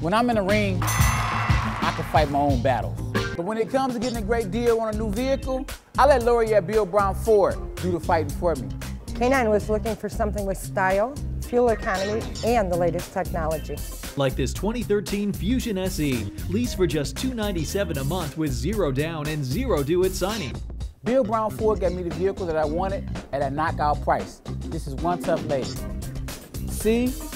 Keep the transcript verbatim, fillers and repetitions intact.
When I'm in the ring, I can fight my own battles. But when it comes to getting a great deal on a new vehicle, I let Lori at Bill Brown Ford do the fighting for me. K nine was looking for something with style, fuel economy, and the latest technology. Like this twenty thirteen Fusion S E, lease for just two hundred ninety-seven dollars a month with zero down and zero due at signing. Bill Brown Ford got me the vehicle that I wanted at a knockout price. This is one tough lady. See?